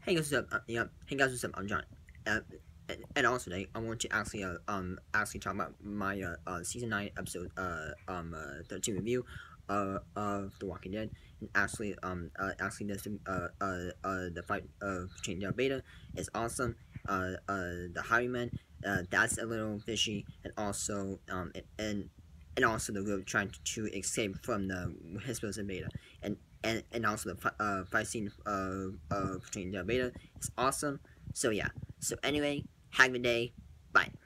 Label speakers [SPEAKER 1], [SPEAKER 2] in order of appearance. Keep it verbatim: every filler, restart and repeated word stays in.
[SPEAKER 1] Hey guys, what's up? Uh, yeah, hey guys, what's up? I'm John. Uh, and, and also today, I want to actually uh, um actually talk about my uh, uh season nine episode uh um uh, thirteen review uh of The Walking Dead. And actually um uh actually this uh uh uh the fight of between the Beta is awesome. Uh uh the Highwayman uh that's a little fishy, and also um and and, and also the group trying to escape from the Hispos and Beta, and and, and also the uh, fight scene uh, uh, between the Beta is awesome. So yeah. So anyway, have a good day. Bye.